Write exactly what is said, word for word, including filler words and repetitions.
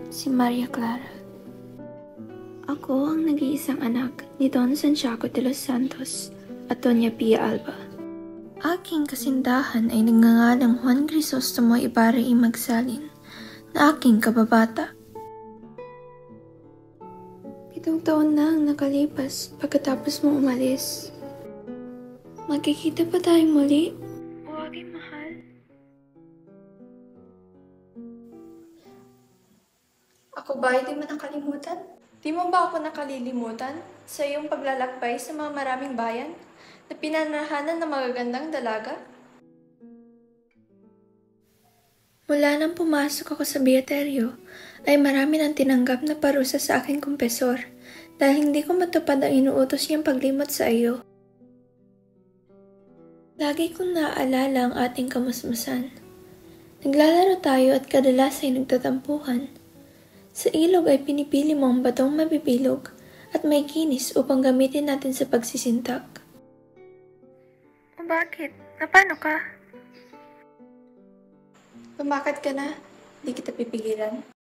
si Maria Clara. Ako ang nag-iisang anak ni Don Santiago de los Santos at Doña Pia Alba. Aking kasindahan ay nagngangalang Juan Crisostomo Ibarra y Magsalin na aking kababata. Pitong taon na ang nakalipas pagkatapos mo umalis. Magkikita pa tayo muli? O aking mahal? Ako ba ay di mo nakalimutan? Di mo ba ako nakalilimutan sa iyong paglalakbay sa mga maraming bayan na pinanahanan ng magagandang dalaga? Mula nang pumasok ako sa Beaterio, ay marami nang tinanggap na parusa sa aking kumpesor dahil hindi ko matupad ang inuutos niyang paglimot sa iyo. Lagi kong naaalala ang ating kamusmusan. Naglalaro tayo at kadalas ay nagtatampuhan. Sa ilog ay pinipili mo ang batong mabibilog at may kinis upang gamitin natin sa pagsisintak. O bakit? Napano ka? Lumakad ka na, di kita pipigilan.